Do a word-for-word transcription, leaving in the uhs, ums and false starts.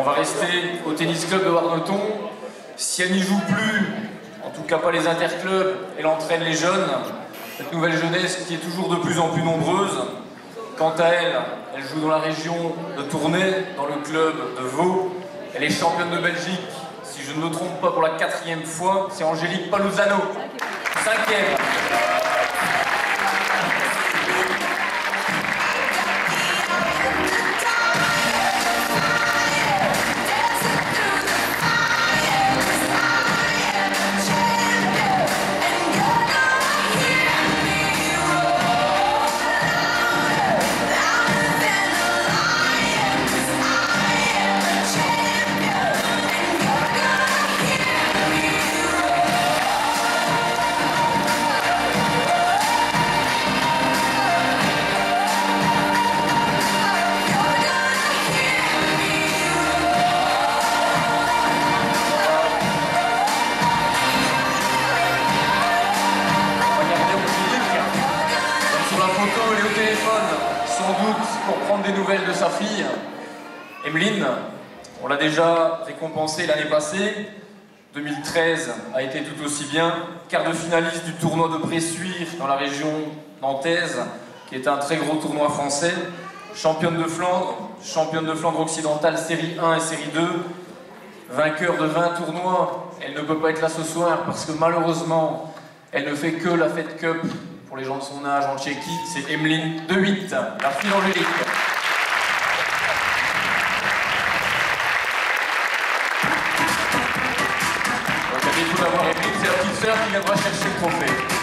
va rester au tennis club de Warneton. Si elle n'y joue plus, en tout cas pas les interclubs, elle entraîne les jeunes, cette nouvelle jeunesse qui est toujours de plus en plus nombreuse. Quant à elle, elle joue dans la région de Tournai, dans le club de Vaud. Elle est championne de Belgique, si je ne me trompe pas, pour la quatrième fois. C'est Angélique Paluzano, cinquième. Elle est au téléphone, sans doute pour prendre des nouvelles de sa fille, Emeline. On l'a déjà récompensée l'année passée. deux mille treize a été tout aussi bien. Quart de finaliste du tournoi de Bressuire dans la région nantaise, qui est un très gros tournoi français. Championne de Flandre, championne de Flandre occidentale, série un et série deux. Vainqueur de vingt tournois. Elle ne peut pas être là ce soir parce que malheureusement, elle ne fait que la Fed Cup. Pour les gens de son âge en Tchéquie, c'est Emeline de huit, la fille d'Angélique. Donc à défaut d'avoir Emeline, c'est la petite sœur qui viendra chercher le trophée.